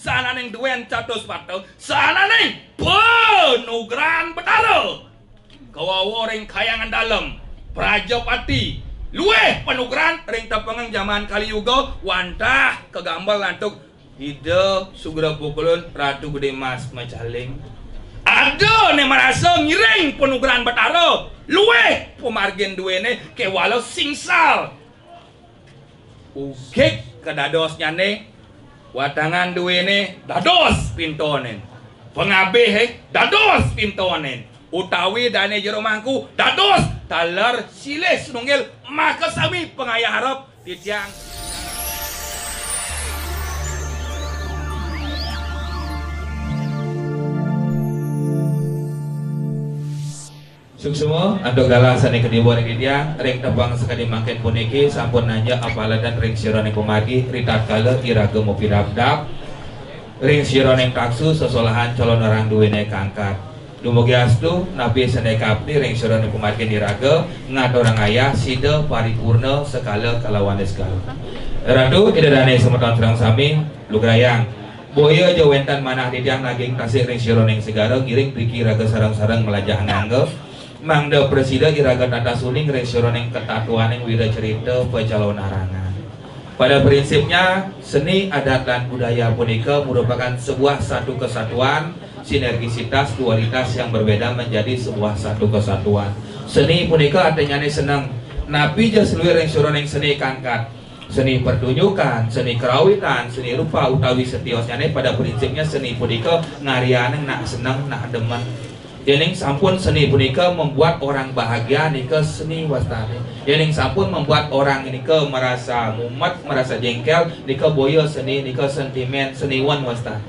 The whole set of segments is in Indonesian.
sananing duen catus pato sananing penugran betara kawawa ring kayangan dalam Prajapati luweh penugran ring tepengang zaman Kaliyuga wantah kegambar lantuk ide sugra pukulun Ratu Gede Mas Macaling ada nih merasa ngiring penugran betara luweh pemargin duene ke walau singsal ukik ke dadosnya nih wadangan duene dados pintonen pengabeh dados pintonen utawi dane jero mangku dados taler silih sununggil maka sami pengayah harap titiang Suksuma ando galah sane kedibuan dia ring tebang sekali makin puniki sampun nanya apala dan ring sirone pemagi ritat kala iraga mopi dabdab ring sirone taksu sesolahan calon orang duwene kangkat dumugi astu nabi sane kapni ring sirone pemagi iraga ngat orang ayah sida paripurna sekala kalawane sekala ratu idadane semeton terang sami lugrayang boya jawentan manah didiang naging tasik ring sirone segara giring priki raga sarang-sarang melajah ngangge Mangda Presida iraga tata suling restoran ketatuan yang wira cerita pecalon arangan. Pada prinsipnya seni adat dan budaya punika merupakan sebuah satu kesatuan, sinergisitas dualitas yang berbeda menjadi sebuah satu kesatuan. Seni punika artinya senang. Nabi seluruh restoran yang seni kangkat, seni pertunjukan, seni kerawitan, seni rupa utawi setiosnya pada prinsipnya seni punika ngarianeng nak senang nak demen. Yening sampun seni punika membuat orang bahagia nika seni wastani. Yening sampun membuat orang nika merasa mumet, merasa jengkel nika boyo seni nika sentimen seniwan wastani.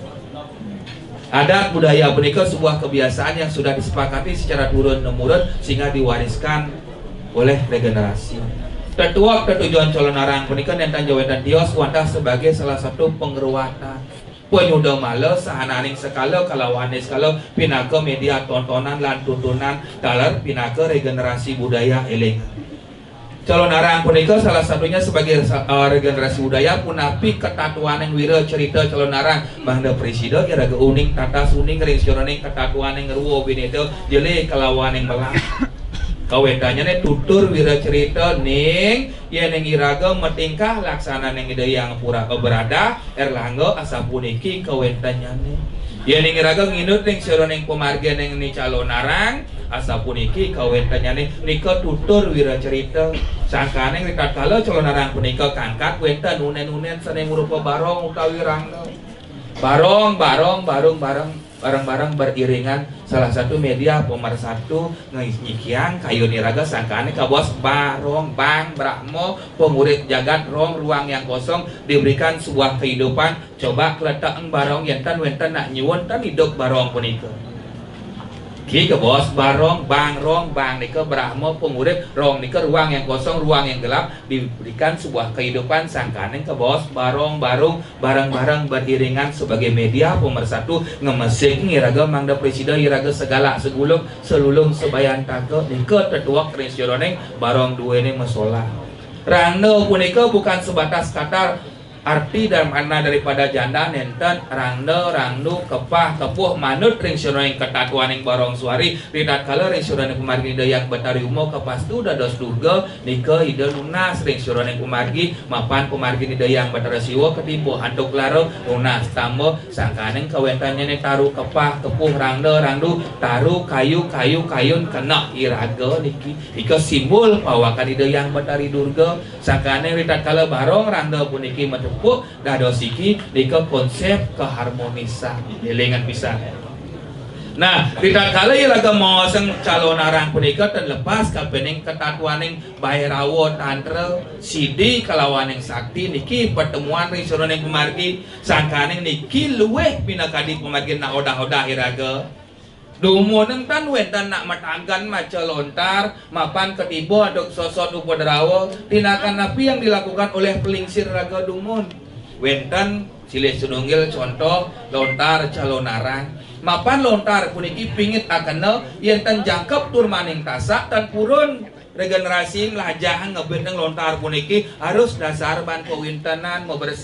Adat budaya punika sebuah kebiasaan yang sudah disepakati secara turun temurun sehingga diwariskan oleh regenerasi. Tetuak tetujuan calon arang punika nentan jawetan tios wantah sebagai salah satu pengeruatan. Penyuda males sahananing sekala kalawane sekala pinaka media tontonan lan tuntunan taler pinaka regenerasi budaya eling. Calon arang punika salah satunya sebagai regenerasi budaya punapi ketatuan yang wira cerita calon arang Bangda Presida iraga uning tata suning ring sironing ketatuan yang ruwo bineda jele kalawan yang belang. Kawetanya nih tutur wira cerita ning ya neng iraga metingkah laksana neng ide yang pura berada erlangga asapuniki kawetanya nih ya neng iraga nginut neng siro neng pemarga neng ni calon arang asapuniki kawetanya nih nika tutur wira cerita sangka neng rikat kala calon arang punika kangkat wenten unen seneng rupa barong utawi rangga barong bareng-bareng beriringan salah satu media pemersatu nyikiang kayu niraga sangkane ka bos barong bang brakmo pengurit jagat rong ruang yang kosong diberikan sebuah kehidupan coba kletek barong yentan wenten nak nyuwun tan hidup barong punika ki ke bos barong bang nika brakmo pengurit rong nika ruang yang kosong ruang yang gelap diberikan sebuah kehidupan sangkane ke bos barong bareng-bareng beriringan sebagai media pemersatu ngemesing iraga Mangda Presida iraga segala segulung selulung sebayan take nika tetuak restoraneng barong duene mesola rangno punika bukan sebatas kata arti dan makna daripada janda nenten rangnu kepah kepuh manut ring yang ketatuan yang barong suari ridat kala ring yang kumargi yang betari umo kepastu dados durga nika ide lunas ring yang kumargi mapan kumargi yang betara siwa ketipu antuk laro lunas tambo sangkaneng kawentannya nih taruh kepah kepuh rangnu taruh kayu kayun kena iraga niki ika simbol pawakan ide yang betari durga sangkaneng ridat kala barong rangda puniki dadosiki nika konsep keharmonisan elingan bisa. Nah, tidak kala iraga moseng calon arang punika terlepas kapening ketatuaning bairawo tantra sidi kalawaning sakti niki pertemuan ring suroning pemargi sangkaning niki luweh pinakadi pemargi na odah-odah iraga dumuneng tan wentan nak matanggan maca lontar mapan ketibo aduk sosot upadarawo tindakan napi yang dilakukan oleh pelingsir raga dumun wentan silih sununggil contoh lontar calon arang mapan lontar puniki pingit akana yentan jangkep tur maning tasak dan purun regenerasi lajah ngebenteng lontar puniki harus dasar ban pewintenan mau bersih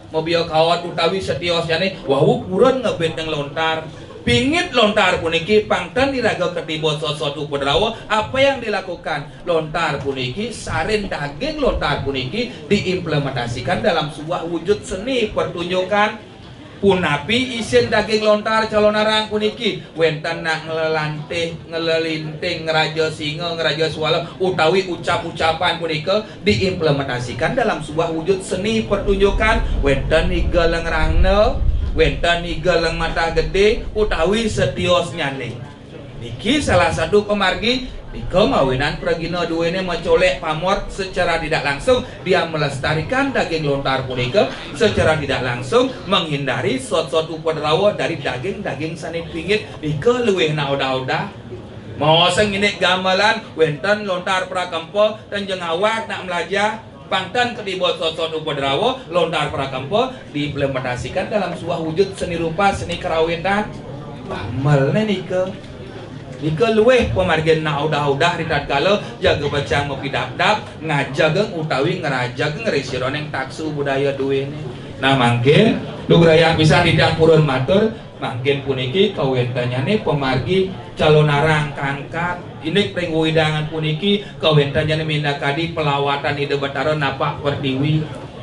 mobil kawat utawi setiosnya nih wau kurun ngebet yang lontar pingit lontar puniki pangtan iraga ketibot sesuatu pedrawa apa yang dilakukan lontar puniki sarin daging lontar puniki diimplementasikan dalam sebuah wujud seni pertunjukan punapi isin daging lontar calon narang puniki wentan nak ngelelantih ngelelinting ngeraja singa ngeraja swala utawi ucap-ucapan punika diimplementasikan dalam sebuah wujud seni pertunjukan wentan niga lengrangna wentan niga leng mata gede utawi setios nyane niki salah satu pemargi di kemawinan pragina duwene mencolek pamor secara tidak langsung dia melestarikan daging lontar punika secara tidak langsung menghindari sot-sot upadrawa dari daging-daging sanit pingit di keluih nauda-uda mau senginik gamelan wenten lontar prakampa dan jengawak nak melajar pangtan kedibot sot-sot upadrawa lontar prakampa diimplementasikan dalam sebuah wujud seni rupa seni kerawitan pamelnya nika Nika luweh pemargian naudah-udah ritat kala jaga bacang ngopi dap-dap ngajageng utawi ngerajageng resiron yang taksu budaya duwene. Nah mangkin lugraya bisa tidak purun matur mangkin puniki kawentanyane pemargi calon narang kangkat ini pring widangan puniki kawentanyane mindakadi pelawatan ide Batara napak pertiwi.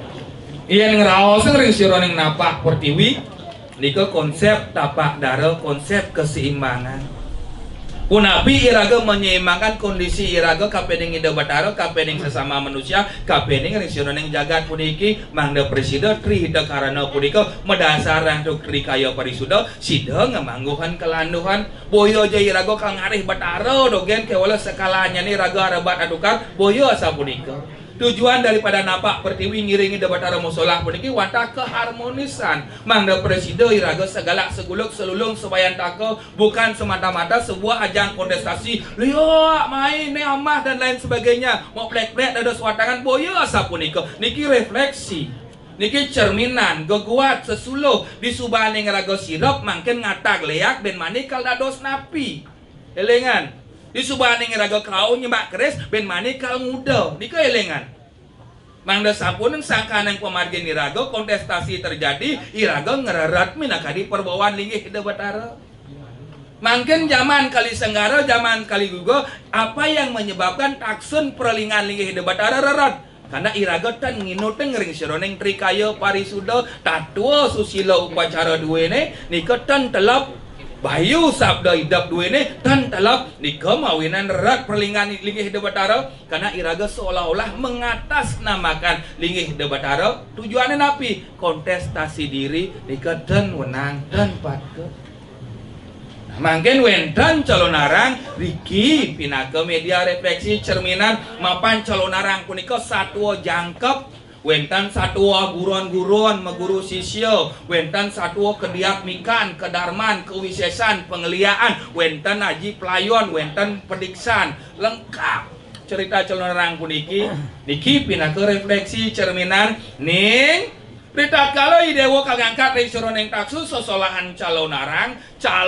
Yen ngraoseng resiron yang napak pertiwi nika konsep tapak dara konsep keseimbangan. Punapi iraga menyeimbangkan kondisi iraga kapening ide Batara kapening sesama manusia kapening risioning jagat puniki mangda presida tri hida karana punika medasarang tri kaya parisuda sida ngamangguhan kelanduhan boyo jaya iraga kang arih Batara dogen kewala sekalanya nih raga arabat adukar boyo asa punika tujuan daripada napak pertiwi ngiringi ide Batara musolah puniki wanta keharmonisan mangda presida iraga segala seguluk selulung sebayan taka bukan semata-mata sebuah ajang kontestasi lihat main amah dan lain sebagainya mau plek-plek ada suatangan boyo asa punika niki refleksi niki cerminan geguat sesuluh disubane ngeraga sirap mangken ngatak leak ben manikal dados napi elengan di subane ngeraga krau nyemak keris ben manikal muda nika elengan mangda sampun sangkaan yang pemargin iraga kontestasi terjadi iraga ngerarat minakadi perbawaan linggih ide Batara mangken zaman kali senggara zaman kali gugo apa yang menyebabkan taksun perlingan linggih ide Batara rerat karena iraga tan nginuteng ngering sironeng trikaya parisuda tatua susila upacara duwene nika tan telap bayu sabda idap duwene tan telap nika mawinan rerat perlingan linggih ide Batara karena iraga seolah-olah mengatasnamakan linggih ide Batara tujuannya napi kontestasi diri nika dan wenang dan patke mangken wentan calon narang Riki pinaka media refleksi cerminan mapan calon narang punika satwa jangkep wentan satwa guron-guron meguru sisyo wentan satwa kediak mikan kedarman kewisesan pengeliaan wentan aji pelayon wentan pediksan lengkap cerita calon narang puniki niki pinaka refleksi cerminan ning Ritat kalau idewo kagangkat dari suroneng taksu sosolahan calon arang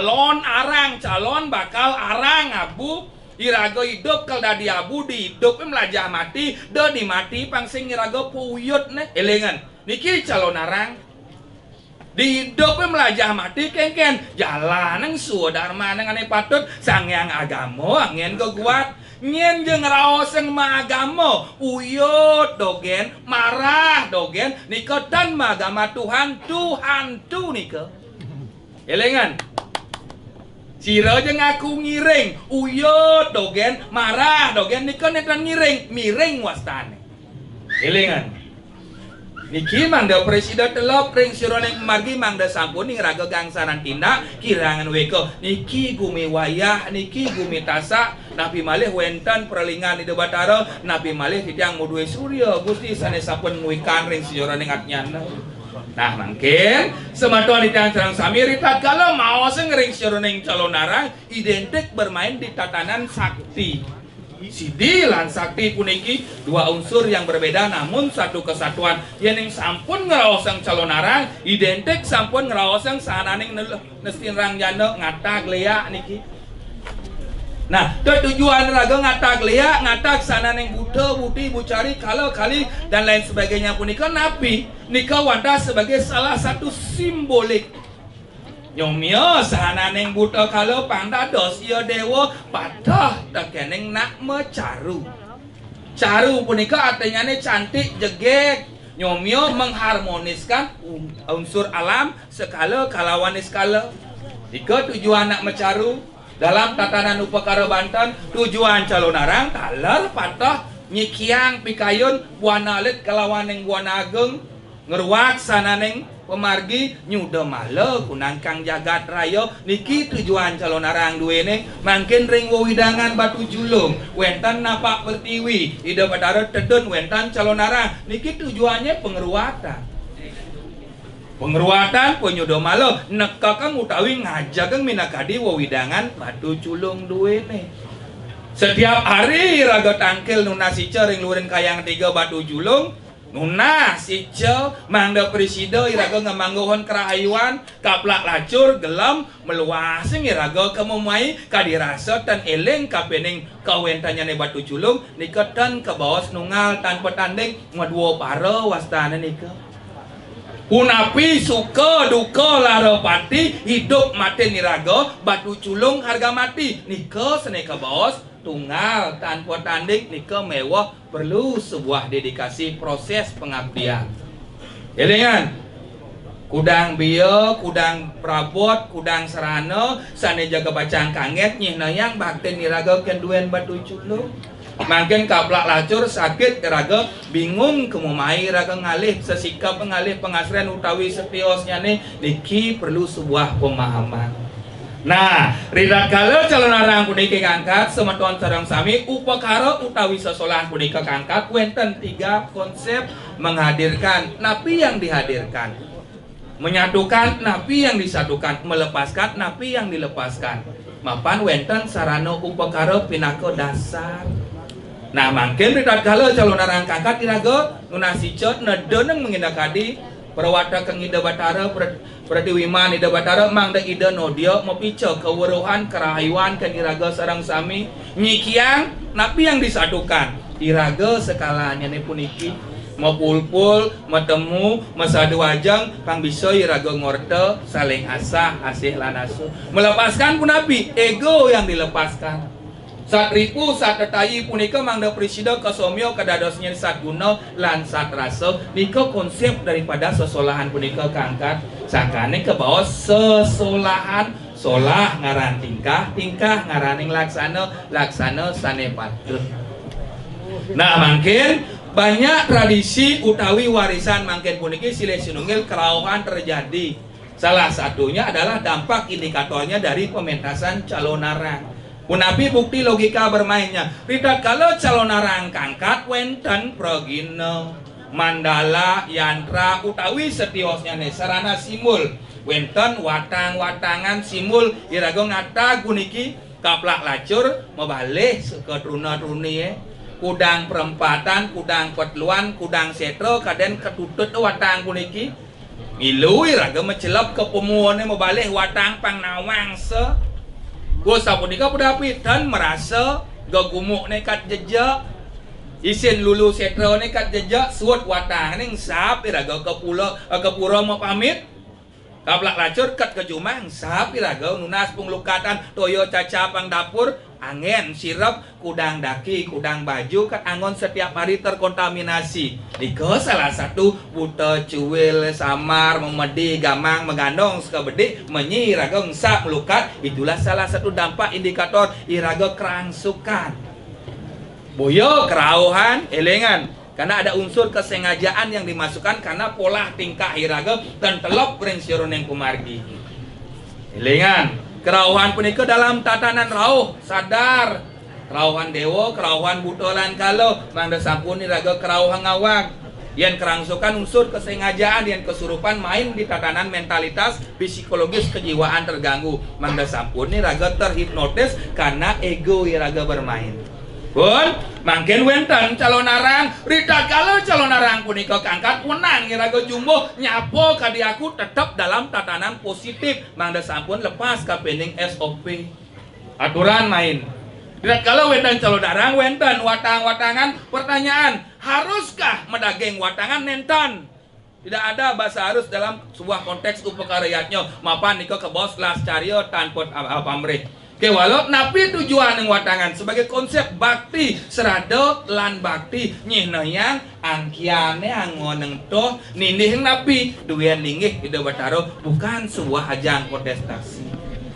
bakal arang abu irago hidup kalau dadi abu di hidup melajah mati do di mati pangsing irago puyut ne elengan niki calon arang di hidup melajah mati kengken jalan nang sudarma nang ane patut sangyang agamo angin keguat nyen jeung raoseng maagama uyut dogen marah dogen nika tan magama Tuhan tu nika elengan sira jeung aku ngiring uyut dogen marah dogen nika netan ngiring miring wastane elengan niki mangda presida telop ring sironeng margi mangda sampun ning raga gangsaran tindak kirangan weko niki gumi wayah niki gumi tasa napi malih wentan perlingan ide Batara napi malih titiang mudue surya Gusti sane sampun nguikan ring sironeng atnyana nah mangkin sematuan titiang sareng sami ritat kala maos ngering sironeng calon narang identik bermain di tatanan sakti Sidi lan sakti puniki dua unsur yang berbeda namun satu kesatuan yang sampun ngeraosang calon narang identik sampun ngeraosang sananing nestin rang janda ngatak lea niki Nah, tujuan raga ngatak lia, ngatak sana neng buta, buti, bucari, kalau kali dan lain sebagainya punika napi nika wanda sebagai salah satu simbolik. Nyomio sana neng buta kalau panda dosio dewa patah tekeneng nak mecaru. Caru punika artinya cantik, jegek. Nyomio mengharmoniskan unsur alam skala kalawan skala. Ika tujuan nak mecaru dalam tatanan upakara Banten, tujuan calon arang taler patah nyikiang pikayun buana lit kalawan yang buana ageng ngeruak sana neng pemargi nyuda male kunang kang jagat raya niki tujuan calon arang duene mangkin ring wewidangan Batu Julung wentan napak pertiwi ida badara tedun wentan calon arang niki tujuannya pengeruatan penyudo malo nekakang utawi ngajakang minakadi wewidangan Batu Julung duene setiap hari raga tangkil nuna sice ring lurin kayang 3 Batu Julung nuna sice mangda presida iraga ngamanggohon kerahayuan kaplak lacur gelam meluasing iraga kemumai kadirasa tan eleng kapening kawentanya ne Batu Julung niketan ke bawah nungal tanpa tanding ngadua para wastana nika Punapi suka duka lara pati hidup mati niraga Batu Julung harga mati nika seneka bos tunggal tanpa tanding nika mewah perlu sebuah dedikasi proses pengabdian. Elingan kudang biya, kudang prabot, kudang serana sane jaga bacang kanget nyih nayang bakten niraga kenduen Batu Julung. Makin kaplak lacur sakit raga bingung kemumai raga ngalih sesikap ngalih pengasrian utawi setiosnya nih niki perlu sebuah pemahaman. Nah, ridat kala calon arang puniki kangkat semeton sareng sami upakara utawi sesolahan punika kangkat wenten 3 konsep menghadirkan napi yang dihadirkan, menyatukan napi yang disatukan, melepaskan napi yang dilepaskan. Mapan wenten sarana upakara pinaka dasar. Nah, mungkin ridat kala calon arang kangkat iraga nunasicot nedoneng mengindakadi perwata kang ida batara pratiwiman ida batara mangda ida nodia mepica keweruhan kerahayuan kan iraga sarang sami nyikiang napi yang disatukan iraga sekalanya ne puniki mapulpul matemu masadu wajang pang bisa iraga ngorte saling asah asih lanasu melepaskan punapi ego yang dilepaskan. Saat ripu, saat tetayi punika mangda presida kasomyo kadadosnya saat guna lan saat rasa nika konsep daripada sesolahan punika kangkat sakane ke bawah sesolahan solah ngaran tingkah tingkah ngaraning laksana laksana sane patut. Nah mungkin banyak tradisi utawi warisan mangkin puniki silih sinunggil kerauhan terjadi. Salah satunya adalah dampak indikatornya dari pementasan calon arang. Punapi bukti logika bermainnya. Ridat kalau calon arang kangkat wenten progino mandala yantra utawi setiosnya nih sarana simul wenten watang-watangan simul irago ngata guniki kaplak lacur mebalih ke truna-truni kudang perempatan kudang petluan kudang setro kaden ketutut watang guniki milu irago mecelap ke pemuone mebalih watang pang nawang se gua sapunika pudapi dan merasa gagumuk nekat jejak isin lulu setro nekat jejak suat watang ning sap iraga ke pura mau pamit kaplak lacur ket ke jumang sap iraga nunas punglukatan toyo caca pang dapur angin sirap kudang daki kudang baju ket angon setiap hari terkontaminasi nika salah satu buta cuil samar memedi gamang megandong sekabedi menyi iraga sap melukat itulah salah satu dampak indikator iraga kerangsukan boyo kerauhan elengan karena ada unsur kesengajaan yang dimasukkan karena pola tingkah iraga dan telok prinsiron yang kumargi elengan kerauhan punika dalam tatanan rauh sadar kerauhan dewa kerauhan butolan kalau mangda sampun iraga kerauhan ngawak yang kerangsukan unsur kesengajaan yang kesurupan main di tatanan mentalitas psikologis kejiwaan terganggu mangda sampun iraga terhipnotis karena ego iraga bermain pun mangkin wenten calon arang ridat kalau calon arang punika kangkat wenang iraga jumbo nyapo kadi aku tetap dalam tatanan positif mangda sampun lepas ka pening SOP aturan main Dan kalau wenten calo darang, wenten watang-watangan. Pertanyaan, haruskah medageng watangan nenten? Tidak ada bahasa harus dalam sebuah konteks upakaryatnya. Mapan niko ke bos las cario tanpa pamrih. Oke, walau napi tujuan yang watangan sebagai konsep bakti serado lan bakti nyinayang angkiane angoneng toh nindih napi duyan linggih ide bataro bukan sebuah ajang kontestasi.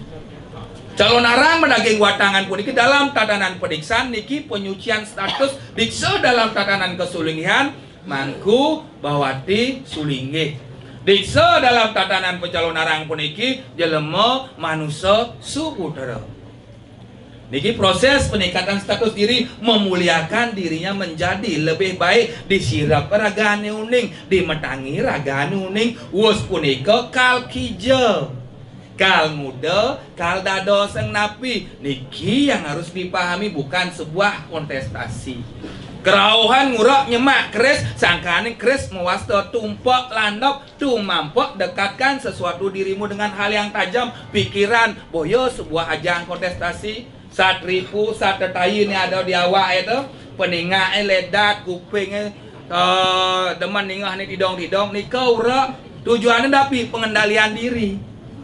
Calon arang menaging watangan puniki dalam tatanan pediksan niki penyucian status dikso dalam tatanan kesulingihan mangku bawati sulinggih. Dikso dalam tatanan pencalon arang puniki jelema manusia subudara. Niki proses peningkatan status diri memuliakan dirinya menjadi lebih baik disirap ragane uning dimetangi ragane uning wus punika kal kijo kal muda kal dados sang napi niki yang harus dipahami bukan sebuah kontestasi. Kerauhan ngurak nyemak keris sangkane keris mewasta tumpak landok tumampok dekatkan sesuatu dirimu dengan hal yang tajam pikiran boyo sebuah ajang kontestasi saat ripu saat tetayi ini ada di awak itu peninga ledat kuping teman ningah nih didong nih kau tujuannya tapi pengendalian diri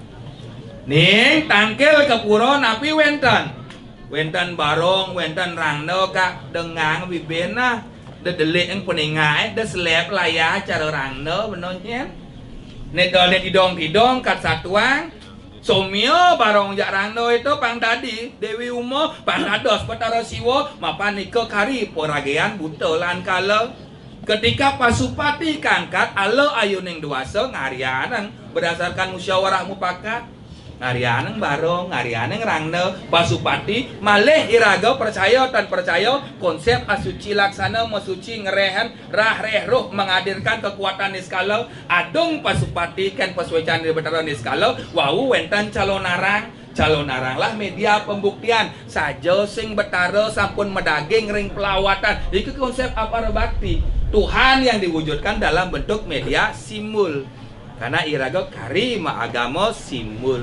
nih tangkel ke puro napi wenten barong, wenten rangno kak dengang bibena, de delik yang peningai, de selep layar cara rangno benonnya. Net didong kat satuang, somio barong jak rangno itu pang tadi Dewi Umo pang dados Batara Siwo mapan niko kari poragean butolan kala. Ketika Pasupati kangkat alo ayuning duasa ngarianan berdasarkan musyawarah mufakat. Ngarianeng barong, ngarianeng rangno Pasupati malih iraga percaya dan percaya konsep asuci laksana masuci ngerehen rah reh roh menghadirkan kekuatan niskala adung Pasupati kan paswecan di Batara niskala wau wenten calon arang lah media pembuktian saja sing Batara sampun medaging ring pelawatan itu konsep apa bakti Tuhan yang diwujudkan dalam bentuk media simul karena iraga karima agama simul.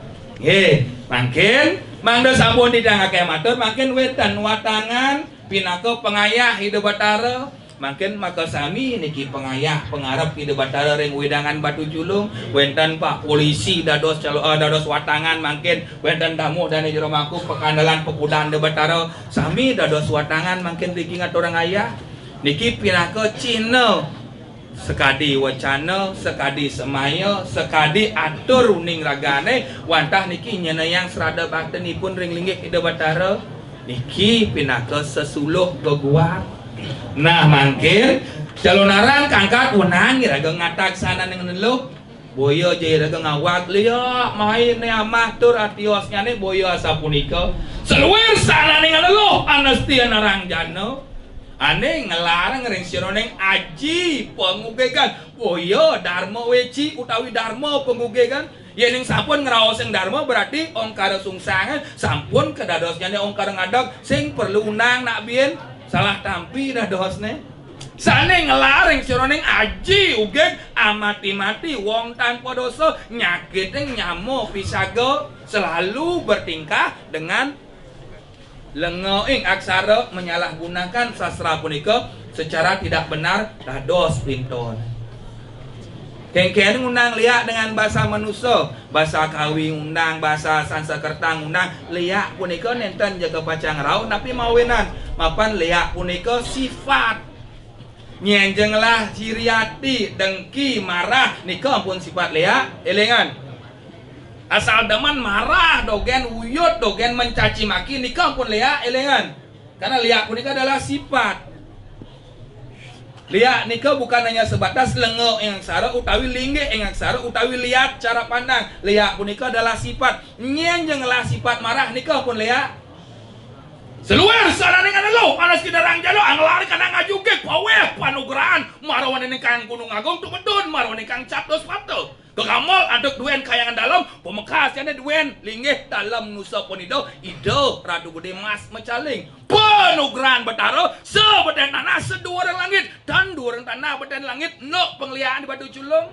Makin mangda sampun didangake matur makin wetan watangan pinaka pengayah hidup Batara makin maka sami niki pengayah pengarep hidup Batara ring wedangan Batu Julung wenten Pak Polisi dados dados watangan makin wenten tamu dan jero maku pekandalan pepudan de Batara sami dados watangan makin niki ngaturang ayah niki pinaka Cina sekadi wacana, sekadi semaya, sekadi atur uning ragane wantah niki nyenayang serada baktenipun ring linggih ida Batara niki pinaka sesuluh beguat. Nah mangkir calon arang kangkat wenang iraga ngatak sana ning neluh boyo je iraga ngawat liya main ne amah tur atiosnya ne boyo asapunika seluwer sana ning neluh anastia narang jano ane ngelarang ring sironeng aji pengugegan boyo dharma weci utawi dharma pengugegan yening sampun ngeraos sing dharma berarti ongkara sungsangan sampun kedadosnya ongkara ngadak sing perlu unang nak bien salah tampi dadosne sane ngelaring sironeng aji ugeg amati-mati wong tanpa dosa nyakiteng nyamo pisago selalu bertingkah dengan lengoing aksara menyalahgunakan sastra punika secara tidak benar dados pinton. Kengken undang liak dengan bahasa manusia, bahasa kawi undang, bahasa Sanskerta undang, liak punika nenten jaga pacang rau tapi mawenan mapan liak punika sifat nyenjenglah ciriati dengki marah nika ampun sifat liak elengan asal demen marah dogen uyut dogen mencaci maki nikah pun liak elengan karena liak punika adalah sifat liak nikah bukan hanya sebatas lengo yang aksara utawi linggih yang aksara utawi liat cara pandang liak punika adalah sifat nyenjenglah sifat marah nikah pun liak seluar sana dengan lo anas kidarang jalo anglari kana ngajuge pawe panugrahan marwan ini kang gunung agung tu bedun marwan ini kang captos pato kekamol aduk duen kayangan dalam pemekasnya duen linggih dalam nusa ponido ido radu gede mas mecaling panugrahan Batara sebeden tanah sedua orang langit dan dua orang tanah beden langit no pengliaan di Batu Julung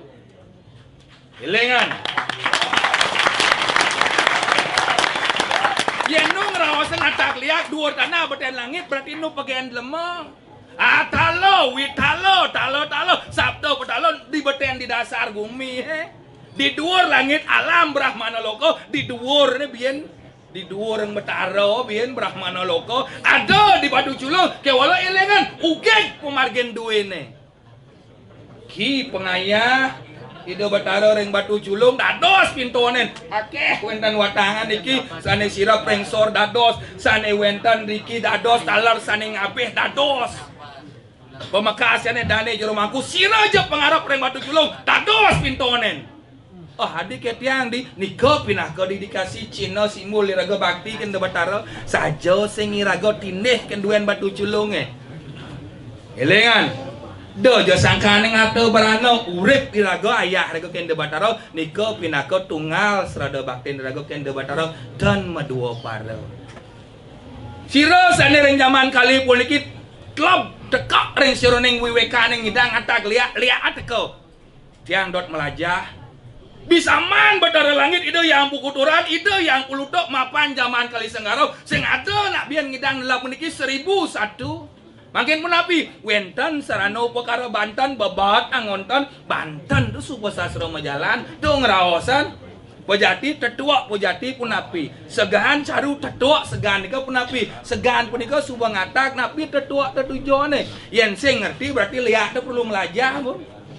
ilengan yenung rawasan ata atak liak dua tanah beten langit berarti nu bagian lemah. Talo, witalo, talo, sabdo petalo di beten di dasar bumi di dhuwur langit alam Brahmana loko di dhuwur ne bien di dhuwur yang betaro bien Brahmana loko ada di Batu Culung kewala elengan ugeg pemargen duwene ki pengayah ide betaro ring Batu Culung dados pintonen akeh wenten watangan iki sane sirap rengsor dados sane wenten riki dados talar sane ngabeh dados pemakasane dane jero mangku sira aja pengarap ring Batu Culung dados pintonen. Adik ketiang di niko pinah ke didikasi Cina simul iraga bakti kan debatara saja sing iraga tineh kan duen Batu Culung elengan do jo sangkane ngato barano urip iraga ayah iraga kan debatara niko pinah ke tunggal serada bakti iraga kan debatara dan medua para sira sane ring zaman kali puniki klub tekak ring sira ning wiweka ning ngidang atak liak ateko tiang dot melajah bisa man betara langit itu yang pukuturan itu yang pulutok mapan zaman kali senggaro sing ada nak bian ngidang lelap meniki 1001 makin menapi wenten sarano perkara Banten babat angonten Banten tu supasasra majalan tu ngerawasan pejati tetua pejati punapi segahan caru tetua segahan nika punapi segahan punika subang ngatak napi tetua tetujone yen sing ngerti berarti lihat perlu melajah bu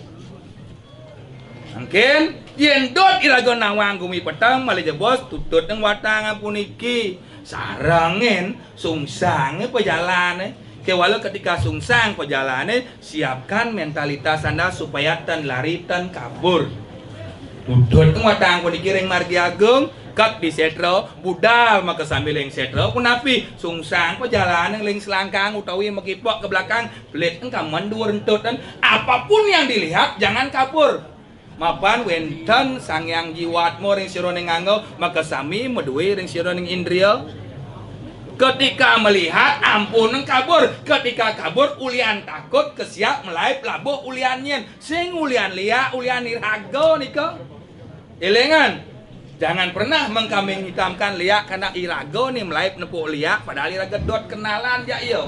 mungkin yen dot iraga nawang gumi petang malih bos tutut nang watangan puniki sarangen sungsang pejalane kewala ketika sungsang pejalane siapkan mentalitas Anda supaya tan lari tan kabur tutut nang watangan puniki ring margi agung kat di setro budal maka sambil yang setro punapi sungsang pejalane ling selangkang utawi makipok ke belakang belit engkau mendur entut dan apapun yang dilihat jangan kabur mapan wenten sangyang jiwatmu ring sira ning nganggo maka sami meduwe ring sira ning indriya ketika melihat ampun kabur ketika kabur ulian takut kesiap melaip labuh ulian nyen sing ulian lia ulian iraga nika elengan jangan pernah mengkambing hitamkan lia karena iraga nih melaip nepuk lia padahal iraga dot kenalan ya iyo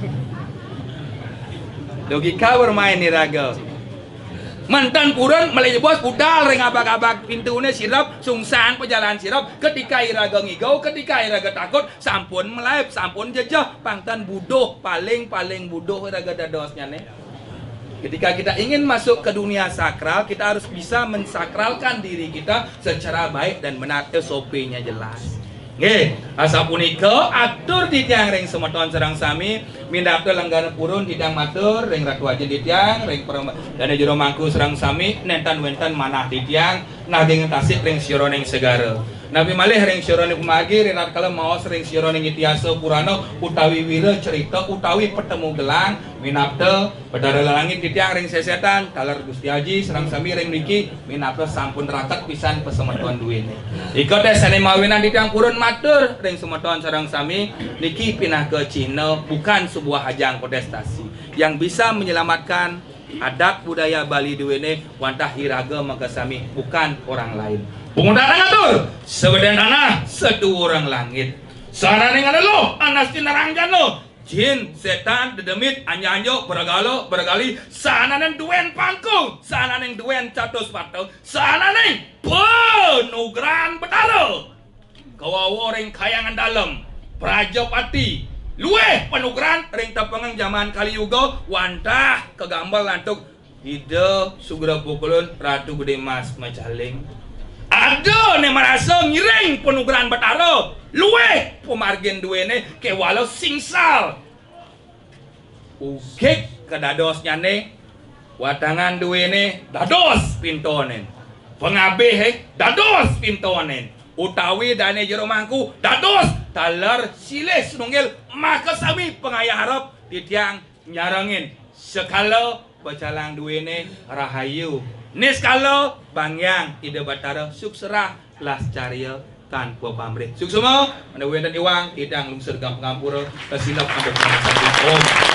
logika bermain iraga mantan purun malih bos budal ring abak-abak pintune sirap sungsang pejalan sirap ketika iraga ngigau ketika iraga takut sampun melaip sampun jejah pangtan buduh paling buduh iraga dadosnya nih ketika kita ingin masuk ke dunia sakral kita harus bisa mensakralkan diri kita secara baik dan benar SOP-nya jelas nggih asapunika atur titiang ring semeton serang sami mindapta lenggana purun titiang matur ring ratu ajen titiang ring dana jero mangku serang sami nentan wenten manah titiang naging tasik ring sira ning segara nabi malih ring sira ning kumagi rinat kala maos ring sira ning itiasa purana utawi wira cerita utawi petemu gelang minapta bedara langit titiang ring sesetan taler Gusti Haji serang sami ring mriki minapta sampun raket pisan pesemeton duwene iko teh sane mawinan titiang purun matur ring semeton sareng sami niki pinah ke Cina bukan sebuah ajang kontestasi yang bisa menyelamatkan adat budaya Bali duwene wantah hiraga maka sami bukan orang lain pengundangan ngatur sebeden tanah sedu orang langit sarane ngadelo anas tinarangjan lo jin setan dedemit anyanyo bergali sananen duen pangkung sananen duen catus pato sananen penugran betaro kawawo ring kayangan dalam Prajapati luweh penugran ring tepengang zaman Kaliyuga wantah kegambar lantuk ide sugra pukulun Ratu Gede Mas Macaling ada ne merasa ngiring penugran betaro luweh pemargen duwene kewalau singsal ugek kedadosnya ne watangan duwene dados pintonen pengabeh dados pintonen utawi dane jero mangku dados taler siles nunggil maka sami pengayah harap titiang nyarangin sekala bacalang duwene rahayu niskala bangyang ide batara sukserah las carya tanpa pamrih suksema anda wenten iwang tidang lungsur gampang ngampura kesilap anda om